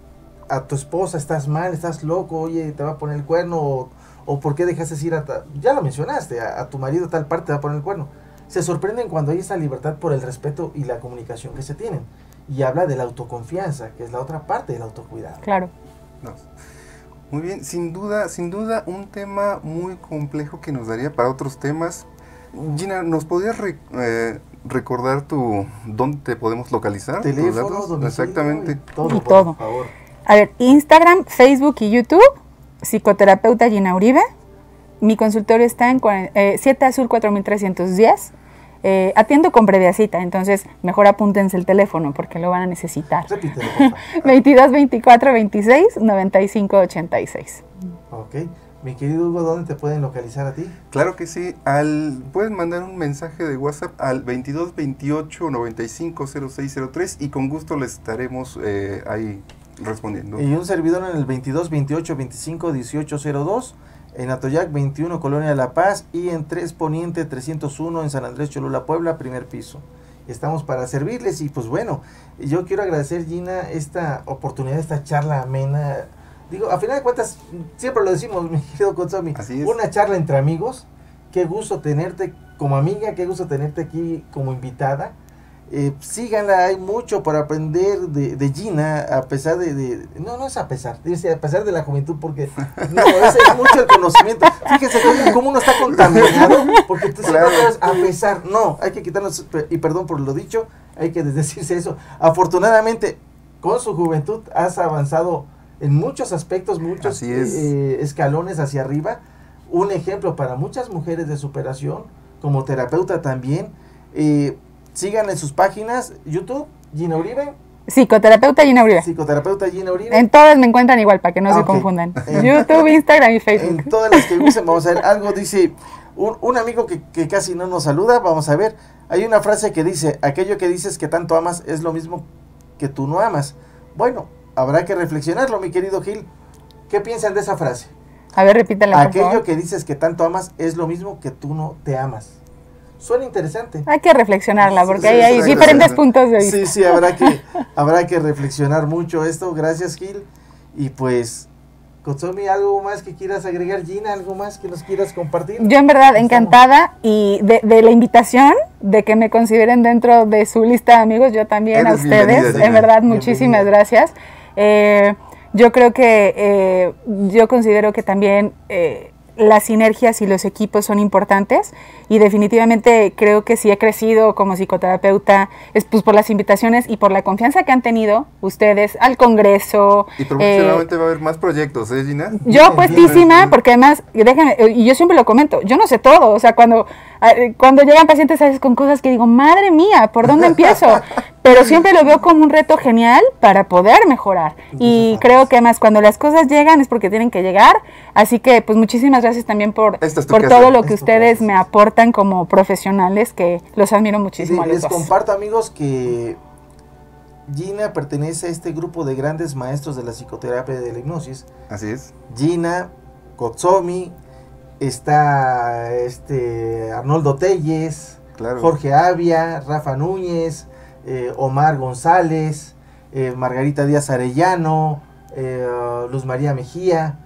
tu esposa, estás mal, estás loco, oye, te va a poner el cuerno, o por qué dejaste ir ya lo mencionaste, a tu marido tal parte te va a poner el cuerno. Se sorprenden cuando hay esa libertad por el respeto y la comunicación que se tienen. Y habla de la autoconfianza, que es la otra parte del autocuidado. Claro. No. Muy bien, sin duda, un tema muy complejo que nos daría para otros temas. Gina, ¿nos podrías recordar dónde te podemos localizar? Teléfono, domicilio, exactamente. Todo, por favor. A ver, Instagram, Facebook y YouTube, psicoterapeuta Gina Uribe. Mi consultorio está en 7 Azul 4310. Atiendo con previa cita, entonces mejor apúntense el teléfono porque lo van a necesitar. Repítelo, por favor. 22 24 26 95 86. Ok. Mi querido Hugo, ¿dónde te pueden localizar a ti? Claro que sí, pueden mandar un mensaje de WhatsApp al 22 28 95 0603 y con gusto les estaremos ahí respondiendo. Y un servidor en el 22 28 25 18 02, en Atoyac 21, Colonia La Paz, y en 3 Poniente 301 en San Andrés Cholula, Puebla, primer piso. Estamos para servirles y pues bueno, yo quiero agradecer, Gina, esta oportunidad, esta charla amena. Digo, a final de cuentas, siempre lo decimos, mi querido Kotsomi, una charla entre amigos. Qué gusto tenerte como amiga, qué gusto tenerte aquí como invitada. Síganla, hay mucho para aprender de Gina, a pesar no es a pesar, dice a pesar de la juventud, porque no, es mucho el conocimiento. Fíjense cómo uno está contaminado, porque tú siempre vas a pesar, no, hay que quitarnos, y perdón por lo dicho, hay que desdecirse eso. Afortunadamente, con su juventud has avanzado en muchos aspectos, muchos escalones hacia arriba, un ejemplo para muchas mujeres de superación, como terapeuta también. Sigan en sus páginas, YouTube, Gina Uribe. Psicoterapeuta Gina Uribe. Psicoterapeuta Gina Uribe. En todas me encuentran igual, para que no se confundan. YouTube, Instagram y Facebook. En todas las que usen, vamos a ver, algo dice, un amigo que casi no nos saluda, vamos a ver, hay una frase que dice, aquello que dices que tanto amas es lo mismo que tú no amas. Bueno, habrá que reflexionarlo, mi querido Gil. ¿Qué piensan de esa frase? A ver, repítela. Aquello que dices que tanto amas es lo mismo que tú no te amas. Suena interesante. Hay que reflexionarla porque hay diferentes puntos de vista. Sí, habrá que reflexionar mucho esto. Gracias, Gil. Y pues, Kotsomi, ¿algo más que quieras agregar? Gina, ¿algo más que nos quieras compartir? Yo en verdad encantada y de la invitación, de que me consideren dentro de su lista de amigos, yo también a ustedes. En verdad, muchísimas gracias. Yo creo que, yo considero que también las sinergias y los equipos son importantes y definitivamente creo que sí he crecido como psicoterapeuta es pues por las invitaciones y por la confianza que han tenido ustedes al Congreso. Y próximamente va a haber más proyectos, ¿eh, Gina? Yo puestísima, porque además, déjenme, y yo siempre lo comento, yo no sé todo, o sea, cuando llegan pacientes a veces con cosas que digo, madre mía, ¿por dónde empiezo? Pero siempre lo veo como un reto genial para poder mejorar. Y creo que además cuando las cosas llegan es porque tienen que llegar. Así que pues muchísimas gracias también por todo lo que ustedes me aportan como profesionales, que los admiro muchísimo a los dos. Les comparto, amigos, que Gina pertenece a este grupo de grandes maestros de la psicoterapia y de la hipnosis. Así es. Gina, Kotsomi, está Arnoldo Telles, claro. Jorge Avia, Rafa Núñez, Omar González, Margarita Díaz Arellano, Luz María Mejía,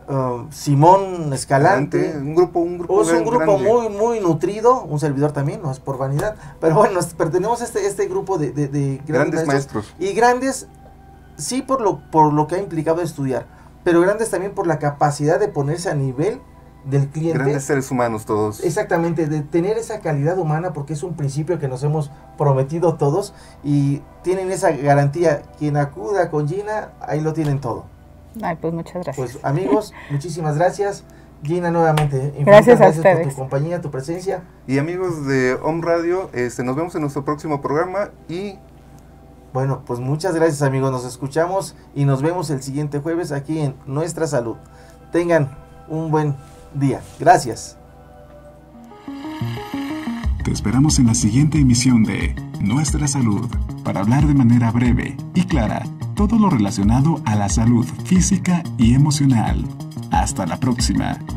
Simón Escalante. Un grupo es un grupo muy nutrido, un servidor también, no es por vanidad, pero bueno, pertenecemos a este grupo de grandes maestros. Y grandes sí por lo que ha implicado estudiar, pero grandes también por la capacidad de ponerse a nivel del cliente. Grandes seres humanos todos. Exactamente, de tener esa calidad humana, porque es un principio que nos hemos prometido todos y tienen esa garantía. Quien acuda con Gina, ahí lo tienen todo. Ay, pues muchas gracias. Pues amigos, muchísimas gracias. Gina, nuevamente, gracias a ustedes por tu compañía, tu presencia. Y amigos de Om Radio, nos vemos en nuestro próximo programa y... Bueno, pues muchas gracias amigos, nos escuchamos y nos vemos el siguiente jueves aquí en Nuestra Salud. Tengan un buen día. Gracias. Te esperamos en la siguiente emisión de Nuestra Salud para hablar de manera breve y clara todo lo relacionado a la salud física y emocional. Hasta la próxima.